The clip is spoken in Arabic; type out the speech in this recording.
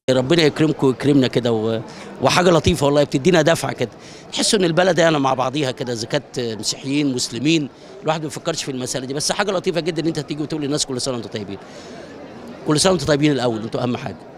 ربنا يكرمكم ويكرمنا كده وحاجه لطيفه والله، بتدينا دفعه كده، تحسوا ان البلد يعني مع بعضيها كده، اذا كانت مسيحيين مسلمين، الواحد ما بيفكرش في المساله دي، بس حاجه لطيفه جدا ان انت تيجي وتقول للناس كل سنه وانتم طيبين. كل سنه وانتم طيبين الاول، انتوا اهم حاجه.